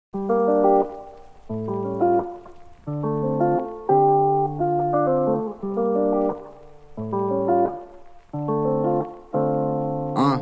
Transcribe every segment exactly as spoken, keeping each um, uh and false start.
Uh,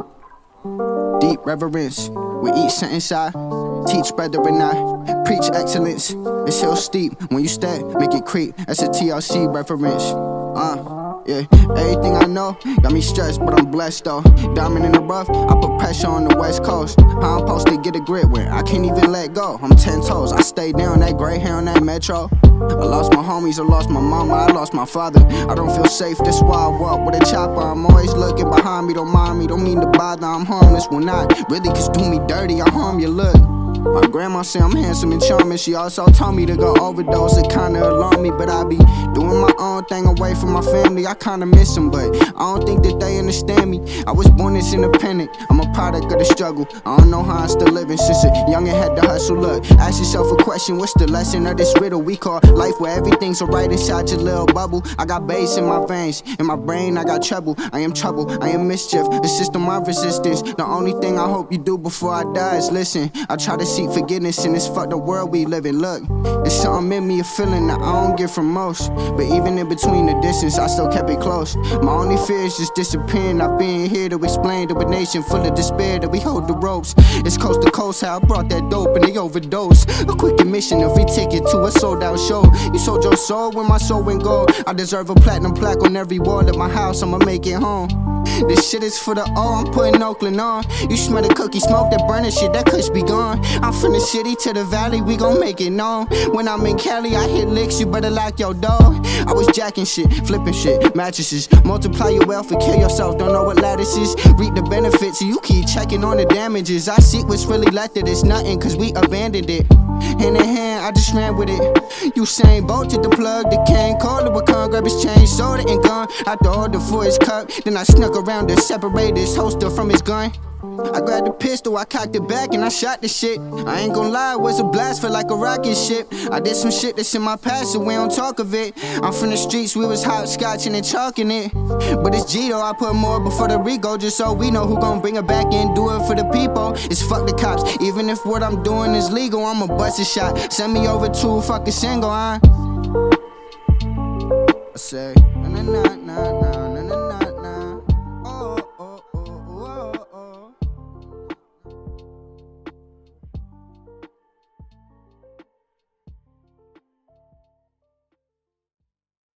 deep reverence with each sentence I teach, brethren. I preach excellence. It's hill steep when you step, make it creep. That's a T L C reference. Uh. Yeah, everything I know got me stressed, but I'm blessed though. Diamond in the rough, I put pressure on the west coast. How I'm supposed to get a grip when I can't even let go. I'm ten toes, I stay down that gray hair on that metro. I lost my homies, I lost my mama, I lost my father. I don't feel safe, that's why I walk with a chopper. I'm always looking behind me, don't mind me, don't mean to bother. I'm harmless when I really cause do me dirty, I harm your look. My grandma say I'm handsome and charming. She also told me to go overdose. It kinda alarmed me, but I be doing my own thing away from my family. I kinda miss them, but I don't think that they understand me. I was born this independent, I'm a product of the struggle. I don't know how I'm still living since a youngin' had to hustle. Look, ask yourself a question, what's the lesson of this riddle we call life, where everything's alright inside your little bubble? I got bass in my veins, in my brain I got trouble. I am trouble, I am mischief, the system of resistance. The only thing I hope you do before I die is listen. I try to seek forgiveness in this fucked up world we live in. Look, it's something in me, a feeling that I don't get from most. But even in between the distance, I still kept it close. My only fear is just disappearing. I've been here to explain to a nation full of despair that we hold the ropes. It's coast to coast how I brought that dope and they overdose. A quick admission, a free ticket to a sold out show. You sold your soul when my soul went gold. I deserve a platinum plaque on every wall at my house, I'ma make it home. This shit is for the O, I'm putting Oakland on. You smell the cookie smoke, that burning shit, that kush be gone. I'm from the city to the valley, we gon' make it known. When I'm in Cali, I hit licks, you better lock your door. I was jacking shit, flipping shit, mattresses. Multiply your wealth and kill yourself, don't know what lattice is. Reap the benefits, you keep checking on the damages. I see what's really left of this, nothing, cause we abandoned it. Hand in hand, I just ran with it. Usain Bolt to the plug, the cane, call it with con, grab his chain, sold it and gone. I ordered for his cup, then I snuck around to separate his holster from his gun. I grabbed the pistol, I cocked it back and I shot the shit. I ain't gon' lie, it was a blast, felt like a rocket ship. I did some shit that's in my past and we don't talk of it. I'm from the streets, we was hopscotching and chalking it. But it's G though, I put more before the Rico, just so we know who gon' bring it back and do it for the people. It's fuck the cops, even if what I'm doing is legal, I'ma bust a shot. Send me over to a fucking single, huh? I say, nah, nah, nah, nah.